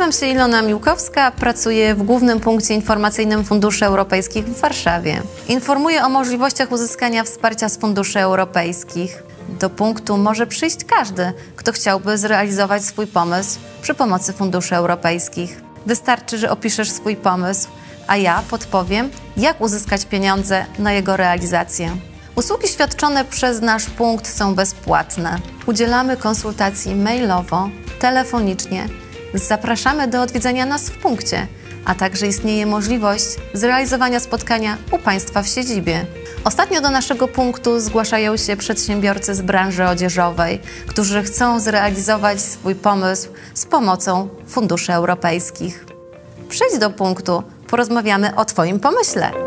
Nazywam się Ilona Miłkowska, pracuję w Głównym Punkcie Informacyjnym Funduszy Europejskich w Warszawie. Informuję o możliwościach uzyskania wsparcia z funduszy europejskich. Do punktu może przyjść każdy, kto chciałby zrealizować swój pomysł przy pomocy funduszy europejskich. Wystarczy, że opiszesz swój pomysł, a ja podpowiem, jak uzyskać pieniądze na jego realizację. Usługi świadczone przez nasz punkt są bezpłatne. Udzielamy konsultacji mailowo, telefonicznie. Zapraszamy do odwiedzenia nas w punkcie, a także istnieje możliwość zrealizowania spotkania u Państwa w siedzibie. Ostatnio do naszego punktu zgłaszają się przedsiębiorcy z branży odzieżowej, którzy chcą zrealizować swój pomysł z pomocą funduszy europejskich. Przyjdź do punktu, porozmawiamy o Twoim pomyśle.